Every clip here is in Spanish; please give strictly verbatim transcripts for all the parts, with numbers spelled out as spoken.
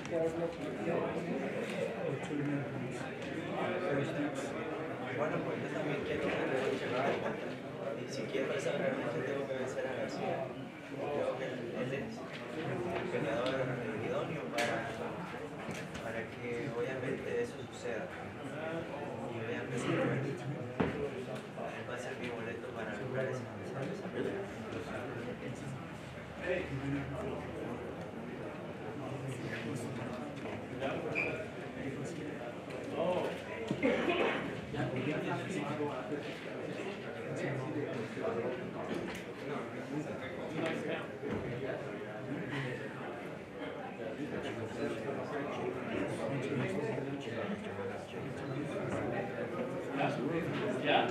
Bueno, pues yo también quiero ganar el campeonato. Y si quiero esa realmente tengo que vencer a García. Creo que él es el peleador idóneo para, para que obviamente eso suceda. Y obviamente él va a ser mi boleto para lograr esa, esa pelea. Yeah.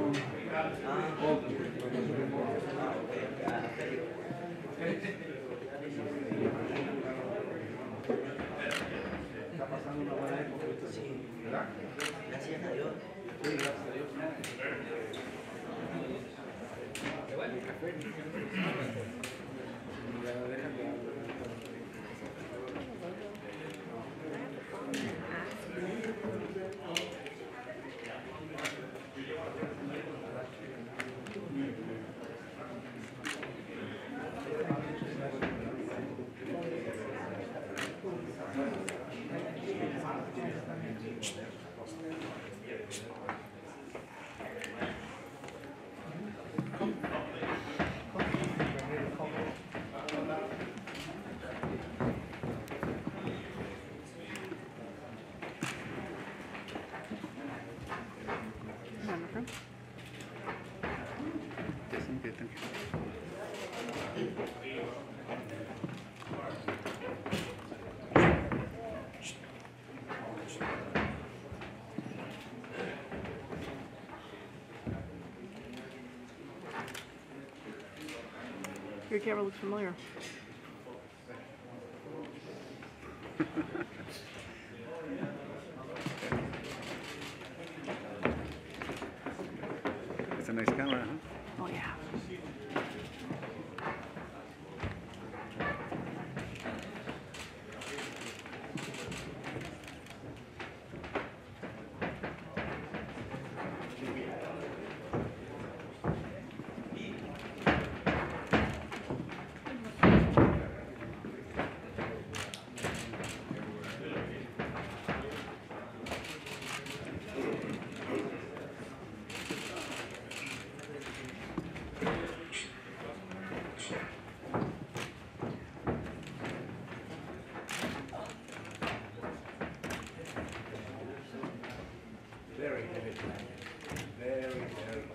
Está pasando una buena época. Sí, gracias a Dios. Sí, gracias a Dios. Your camera looks familiar. It's a nice camera, huh? Oh yeah. Very heavy. Very, very heavy.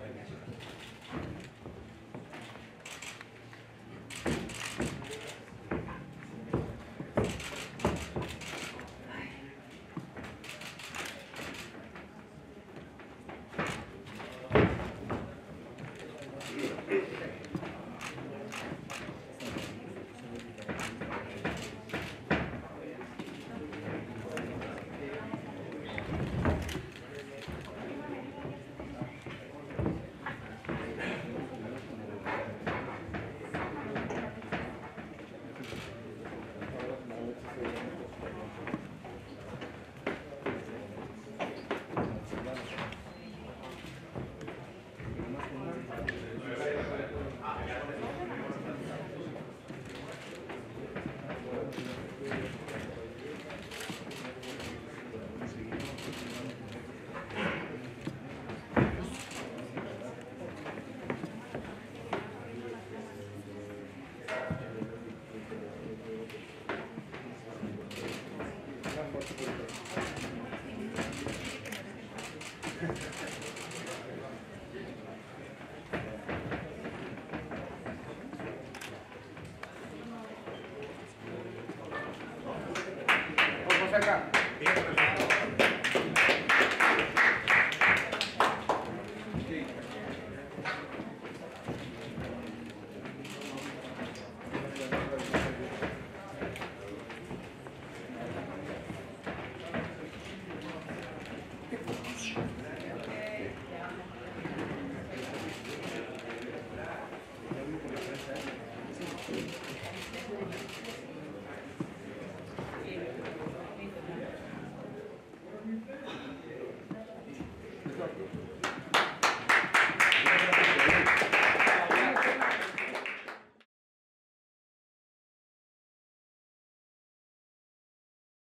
Vamos acá.